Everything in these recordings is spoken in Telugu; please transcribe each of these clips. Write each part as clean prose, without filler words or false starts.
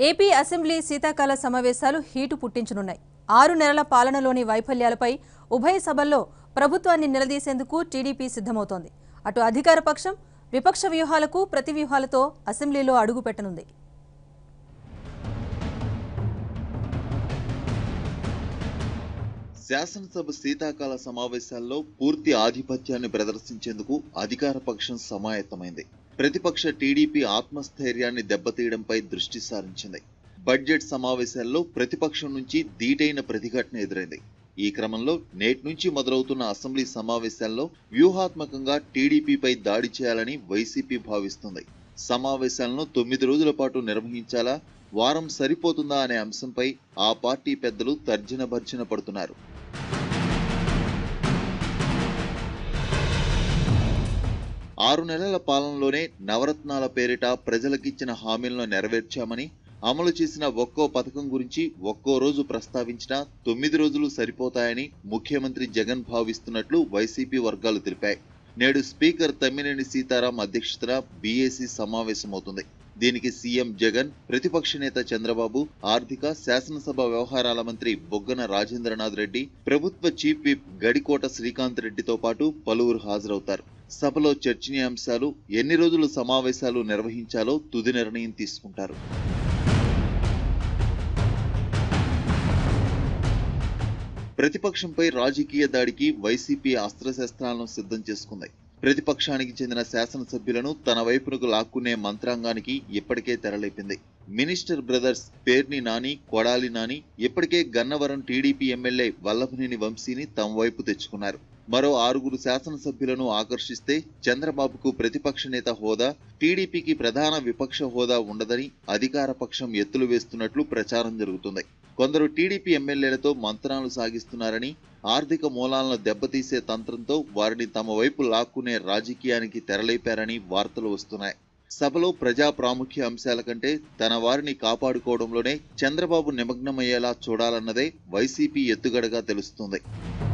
ఏపీ అసెంబ్లీ శీతాకాల సమావేశాలు హీటు పుట్టించనున్నాయి. 6 నెలల పాలనలోని వైఫల్యాలపై ఉభయ సభల్లో ప్రభుత్వాన్ని నిలదీసేందుకు టీడీపీ సిద్ధమవుతోంది. అటు అధికార పక్షం, విపక్ష వ్యూహాలకు ప్రతి వ్యూహాలతో అసెంబ్లీలో అడుగుపెట్టనుంది. శాసనసభ శీతాకాల సమావేశాల్లో పూర్తి ఆధిపత్యాన్ని ప్రదర్శించేందుకు అధికార పక్షం సమాయత్తమైంది. ప్రతిపక్ష టీడీపీ ఆత్మస్థైర్యాన్ని దెబ్బతీయడంపై దృష్టి సారించింది. బడ్జెట్ సమావేశాల్లో ప్రతిపక్షం నుంచి ధీటైన ప్రతిఘటన ఎదురైంది. ఈ క్రమంలో నేటి నుంచి మొదలవుతున్న అసెంబ్లీ సమావేశాల్లో వ్యూహాత్మకంగా టీడీపీపై దాడి చేయాలని వైసీపీ భావిస్తుంది. సమావేశాలను 9 రోజుల పాటు నిర్వహించాలా, వారం సరిపోతుందా అనే అంశంపై ఆ పార్టీ పెద్దలు తర్జన భర్జన పడుతున్నారు. ఆరు నెలల పాలనలోనే నవరత్నాల పేరిట ప్రజలకిచ్చిన హామీలను నెరవేర్చామని, అమలు చేసిన ఒక్కో పథకం గురించి ఒక్కో రోజు ప్రస్తావించినా 9 రోజులు సరిపోతాయని ముఖ్యమంత్రి జగన్ భావిస్తున్నట్లు వైసీపీ వర్గాలు తెలిపాయి. నేడు స్పీకర్ తమ్మినేని సీతారాం అధ్యక్షతన బీఏసీ సమావేశమవుతుంది. దీనికి సీఎం జగన్, ప్రతిపక్ష నేత చంద్రబాబు, ఆర్థిక శాసనసభ వ్యవహారాల మంత్రి బొగ్గన రాజేంద్రనాథ్ రెడ్డి, ప్రభుత్వ చీఫ్ విప్ గడికోట శ్రీకాంత్ రెడ్డితో పాటు పలువురు హాజరవుతారు. సభలో చర్చనీయాంశాలు, ఎన్ని రోజులు సమావేశాలు నిర్వహించాలో తుది నిర్ణయం తీసుకుంటారు. ప్రతిపక్షంపై రాజకీయ దాడికి వైసీపీ అస్త్రశస్త్రాలను సిద్ధం చేసుకుంది. ప్రతిపక్షానికి చెందిన శాసనసభ్యులను తన వైపునకు లాక్కునే మంత్రాంగానికి ఇప్పటికే తెరలేపింది. మినిస్టర్ బ్రదర్స్ పేర్ని నాని, కొడాలి నాని ఇప్పటికే గన్నవరం టీడీపీ ఎమ్మెల్యే వల్లభనేని వంశీని తమ వైపు తెచ్చుకున్నారు. మరో 6 శాసనసభ్యులను ఆకర్షిస్తే చంద్రబాబుకు ప్రతిపక్ష నేత హోదా, టీడీపీకి ప్రధాన విపక్ష హోదా ఉండదని అధికార పక్షం ఎత్తులు వేస్తున్నట్లు ప్రచారం జరుగుతుంది. కొందరు టీడీపీ ఎమ్మెల్యేలతో మంత్రాలు సాగిస్తున్నారని, ఆర్థిక మూలాలను దెబ్బతీసే తంత్రంతో వారిని తమ వైపు లాక్కునే రాజకీయానికి తెరలేపారని వార్తలు వస్తున్నాయి. సభలో ప్రజా ప్రాముఖ్య అంశాల కంటే తన వారిని కాపాడుకోవడంలోనే చంద్రబాబు నిమగ్నమయ్యేలా చూడాలన్నదే వైసీపీ ఎత్తుగడగా తెలుస్తుంది.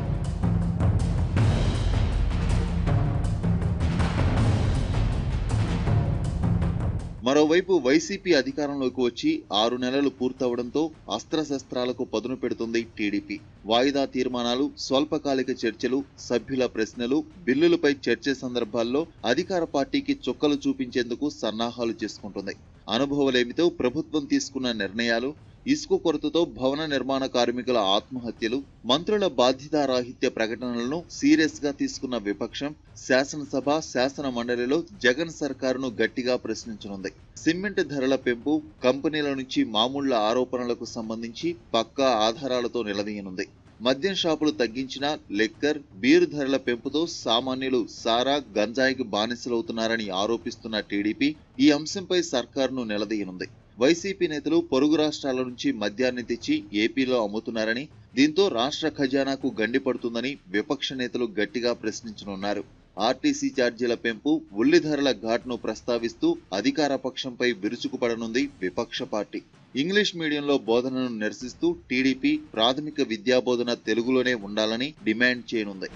మరోవైపు వైసీపీ అధికారంలోకి వచ్చి 6 నెలలు పూర్తవడంతో అస్త్రశస్త్రాలకు పదును పెడుతుంది టీడీపీ. వాయిదా తీర్మానాలు, స్వల్పకాలిక చర్చలు, సభ్యుల ప్రశ్నలు, బిల్లులపై చర్చ సందర్భాల్లో అధికార పార్టీకి చుక్కలు చూపించేందుకు సన్నాహాలు చేసుకుంటుంది. అనుభవలేమితో ప్రభుత్వం తీసుకున్న నిర్ణయాలు, ఇసుక కొరతతో భవన నిర్మాణ కార్మికుల ఆత్మహత్యలు, మంత్రుల బాధ్యతారాహిత్య ప్రకటనలను సీరియస్ గా తీసుకున్న విపక్షం శాసనసభ, శాసన మండలిలో జగన్ సర్కారును గట్టిగా ప్రశ్నించనుంది. సిమెంట్ ధరల పెంపు, కంపెనీల నుంచి మామూళ్ల ఆరోపణలకు సంబంధించి పక్కా ఆధారాలతో నిలదీయనుంది. మద్యం షాపులు తగ్గించినా లిక్కర్, బీరు ధరల పెంపుతో సామాన్యులు సారా, గంజాయికి బానిసలవుతున్నారని ఆరోపిస్తున్న టీడీపీ ఈ అంశంపై సర్కారును నిలదీయనుంది. వైసీపీ నేతలు పొరుగు రాష్ట్రాల నుంచి మద్యాన్ని తెచ్చి ఏపీలో అమ్ముతున్నారని, దీంతో రాష్ట్ర ఖజానాకు గండి పడుతుందని విపక్ష నేతలు గట్టిగా ప్రశ్నించనున్నారు. ఆర్టీసీ ఛార్జీల పెంపు, ఉల్లి ధరల ఘాట్ను ప్రస్తావిస్తూ అధికార పక్షంపై విరుచుకుపడనుంది విపక్ష పార్టీ. ఇంగ్లీష్ మీడియంలో బోధనను నిరసిస్తూ టీడీపీ ప్రాథమిక విద్యాబోధన తెలుగులోనే ఉండాలని డిమాండ్ చేయనుంది.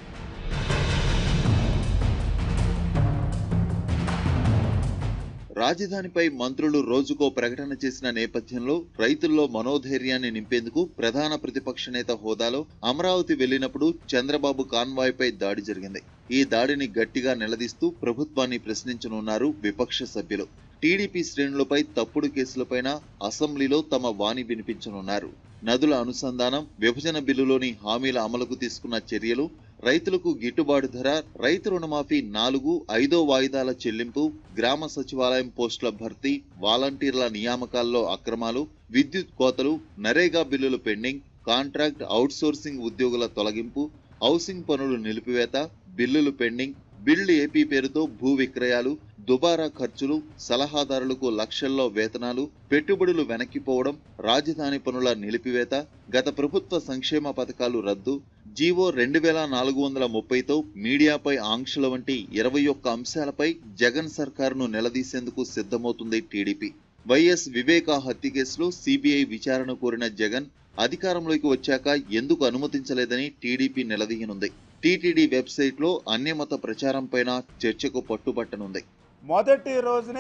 రాజధానిపై మంత్రులు రోజుకో ప్రకటన చేసిన నేపథ్యంలో రైతుల్లో మనోధైర్యాన్ని నింపేందుకు ప్రధాన ప్రతిపక్ష నేత హోదాలో అమరావతి వెళ్లినప్పుడు చంద్రబాబు కాన్వాయ్పై దాడి జరిగింది. ఈ దాడిని గట్టిగా నిలదీస్తూ ప్రభుత్వాన్ని ప్రశ్నించనున్నారు విపక్ష సభ్యులు. టీడీపీ శ్రేణులపై తప్పుడు కేసులపైన అసెంబ్లీలో తమ వాణి వినిపించనున్నారు. నదుల అనుసంధానం, విభజన బిల్లులోని హామీల అమలుకు తీసుకున్న చర్యలు, రైతులకు గిట్టుబాటు ధర, రైతు రుణమాఫీ 4, 5వ వాయిదాల చెల్లింపు, గ్రామ సచివాలయం పోస్టుల భర్తీ, వాలంటీర్ల నియామకాల్లో అక్రమాలు, విద్యుత్ కోతలు, నరేగా బిల్లులు పెండింగ్, కాంట్రాక్ట్ అవుట్సోర్సింగ్ ఉద్యోగుల తొలగింపు, హౌసింగ్ పనులు నిలిపివేత, బిల్లులు పెండింగ్, బిల్డ్ ఏపీ పేరుతో భూ విక్రయాలు, దుబారా ఖర్చులు, సలహాదారులకు లక్షల్లో వేతనాలు, పెట్టుబడులు వెనక్కిపోవడం, రాజధాని పనుల నిలిపివేత, గత ప్రభుత్వ సంక్షేమ పథకాలు రద్దు, జీవో 2430తో మీడియాపై ఆంక్షల వంటి 21 అంశాలపై జగన్ సర్కారును నిలదీసేందుకు సిద్ధమవుతుంది టీడీపీ. వైఎస్ వివేకా హత్య కేసులో సిబిఐ విచారణ కోరిన జగన్ అధికారంలోకి వచ్చాక ఎందుకు అనుమతించలేదని టీడీపీ నిలదీయనుంది. టీటీడీ వెబ్సైట్లో అన్యమత ప్రచారంపైన చర్చకు పట్టుబట్టనుంది. మొదటి రోజునే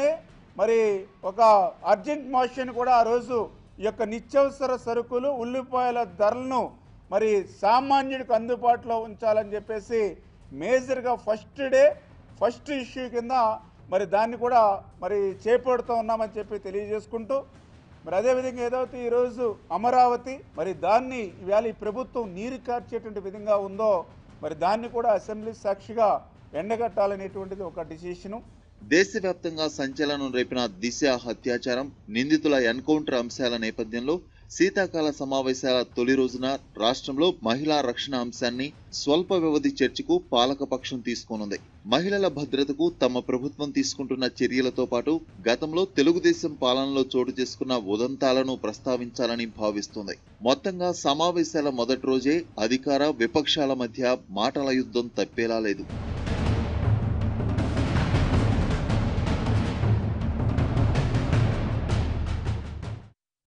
మరి ఒక అర్జెంట్ మోషన్ కూడా ఆ రోజు ఈ యొక్క నిత్యావసర సరుకులు ఉల్లిపాయల ధరలను మరి సామాన్యుడికి అందుబాటులో ఉంచాలని చెప్పేసి మేజర్గా ఫస్ట్ ఇష్యూ కింద మరి దాన్ని కూడా మరి చేపడుతూ ఉన్నామని చెప్పి తెలియజేసుకుంటూ మరి అదేవిధంగా ఏదైతే ఈరోజు అమరావతి మరి దాన్ని ఇవాళ ఈ ప్రభుత్వం నీరు కార్చేటువంటి విధంగా ఉందో మరి దాన్ని కూడా అసెంబ్లీ సాక్షిగా ఎండగట్టాలనేటువంటిది ఒక డిసిషను. దేశవ్యాప్తంగా సంచలనం రేపిన దిశ హత్యాచారం, నిందితుల ఎన్కౌంటర్ అంశాల నేపథ్యంలో శీతాకాల సమావేశాల తొలి రోజున రాష్ట్రంలో మహిళా రక్షణ అంశాన్ని స్వల్ప వ్యవధి చర్చకు పాలకపక్షం తీసుకోనుంది. మహిళల భద్రతకు తమ ప్రభుత్వం తీసుకుంటున్న చర్యలతో పాటు గతంలో తెలుగుదేశం పాలనలో చోటు చేసుకున్న ఉదంతాలను ప్రస్తావించాలని భావిస్తుంది. మొత్తంగా సమావేశాల మొదటి రోజే అధికార విపక్షాల మధ్య మాటల యుద్ధం తప్పేలా లేదు.